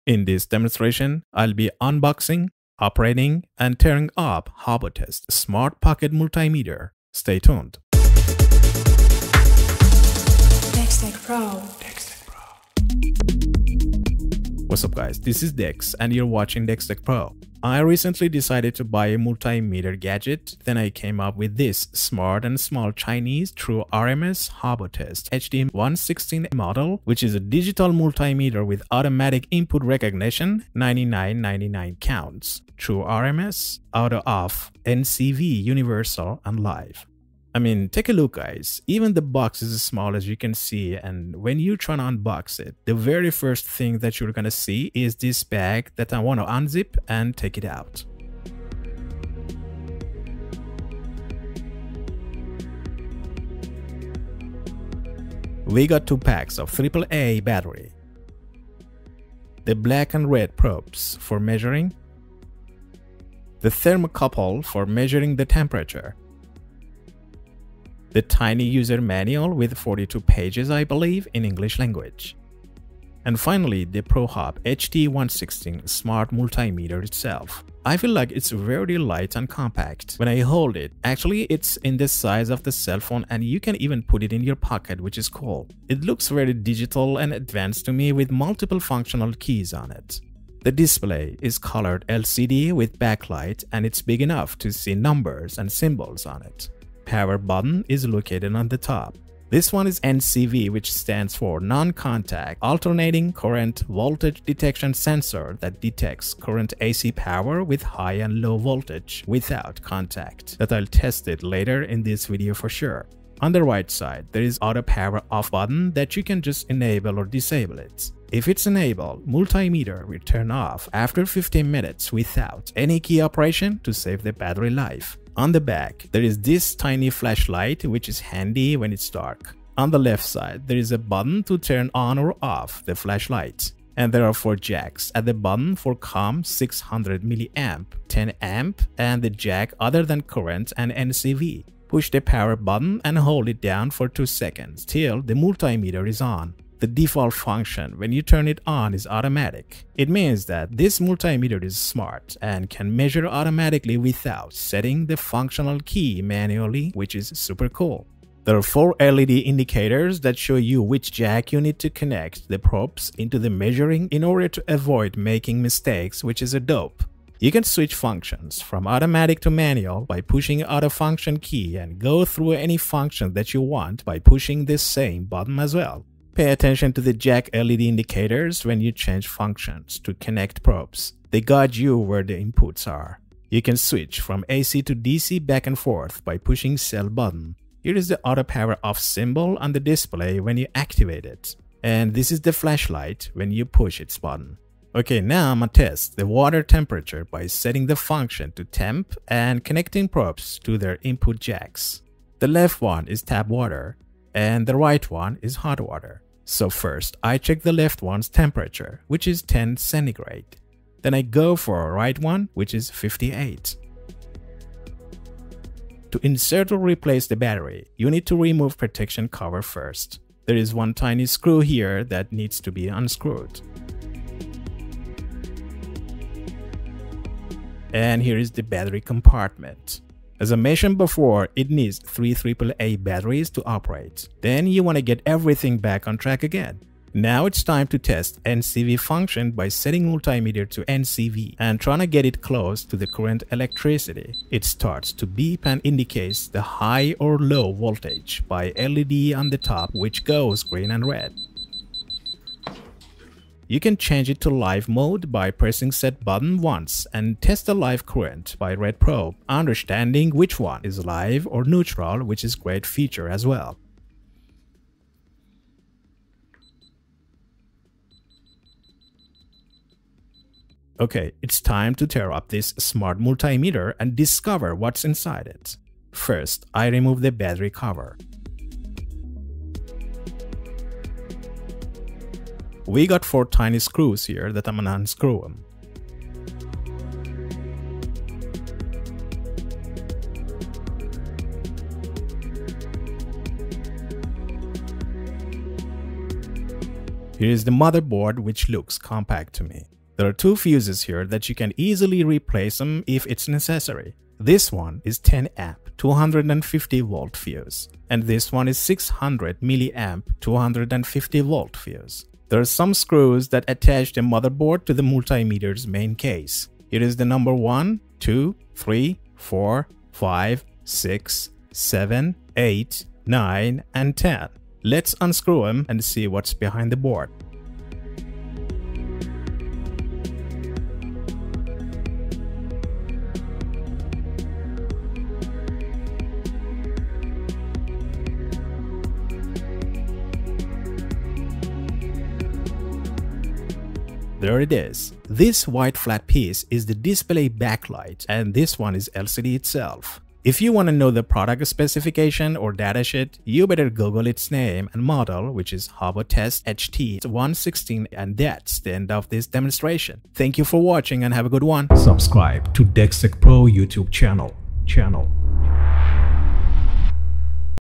In this demonstration, I'll be unboxing, operating, and tearing up HOBOTEST SMART POCKET Multimeter. Stay tuned. What's up guys, this is Dex and you're watching Dex Tech Pro. I recently decided to buy a multimeter gadget, then I came up with this smart and small Chinese True RMS HOBOTEST HT116 model, which is a digital multimeter with automatic input recognition, 9999 counts, True RMS, auto off, NCV Universal and live. I mean, take a look guys, even the box is as small as you can see, and when you try to unbox it, the very first thing that you're gonna see is this bag that I want to unzip and take it out. We got 2 packs of AAA battery, the black and red probes for measuring, the thermocouple for measuring the temperature, the tiny user manual with 42 pages, I believe, in English language. And finally, the ProHub HT116 Smart Multimeter itself. I feel like it's very light and compact when I hold it. Actually, it's in the size of the cell phone and you can even put it in your pocket, which is cool. It looks very digital and advanced to me with multiple functional keys on it. The display is colored LCD with backlight and it's big enough to see numbers and symbols on it. Power button is located on the top. This one is NCV, which stands for non-contact alternating current voltage detection sensor that detects current AC power with high and low voltage without contact. That I'll test it later in this video for sure. On the right side, there is auto power off button that you can just enable or disable it. If it's enabled, multimeter will turn off after 15 minutes without any key operation to save the battery life. On the back, there is this tiny flashlight which is handy when it's dark. On the left side, there is a button to turn on or off the flashlight. And there are 4 jacks at the bottom for COM 600 mA, 10 amp, and the jack other than current and NCV. Push the power button and hold it down for 2 seconds till the multimeter is on. The default function when you turn it on is automatic. It means that this multimeter is smart and can measure automatically without setting the functional key manually, which is super cool. There are 4 LED indicators that show you which jack you need to connect the probes into the measuring in order to avoid making mistakes, which is a dope. You can switch functions from automatic to manual by pushing auto function key and go through any function that you want by pushing this same button as well. Pay attention to the jack LED indicators when you change functions to connect probes. They guide you where the inputs are. You can switch from AC to DC back and forth by pushing cell button. Here is the auto power off symbol on the display when you activate it. And this is the flashlight when you push its button. Okay, now I'm gonna test the water temperature by setting the function to temp and connecting probes to their input jacks. The left one is tap water and the right one is hot water. So first, I check the left one's temperature, which is 10 centigrade. Then I go for a right one, which is 58. To insert or replace the battery, you need to remove protection cover first. There is one tiny screw here that needs to be unscrewed. And here is the battery compartment. As I mentioned before, it needs 3 AAA batteries to operate. Then you want to get everything back on track again. Now it's time to test NCV function by setting multimeter to NCV and trying to get it close to the current electricity. It starts to beep and indicates the high or low voltage by LED on the top, which goes green and red. You can change it to live mode by pressing set button once and test the live current by red probe, understanding which one is live or neutral, which is great feature as well. Okay, it's time to tear up this smart multimeter and discover what's inside it. First, I remove the battery cover. We got 4 tiny screws here that I'm gonna unscrew them. Here is the motherboard, which looks compact to me. There are two fuses here that you can easily replace them if it's necessary. This one is 10 amp 250 volt fuse, and this one is 600 milliamp 250 volt fuse. There are some screws that attach the motherboard to the multimeter's main case. Here is the number 1, 2, 3, 4, 5, 6, 7, 8, 9, and 10. Let's unscrew them and see what's behind the board. There it is. This white flat piece is the display backlight, and this one is LCD itself. If you want to know the product specification or datasheet, you better Google its name and model, which is HOBOTEST HT116, and that's the end of this demonstration. Thank you for watching and have a good one. Subscribe to DexTech Pro YouTube channel.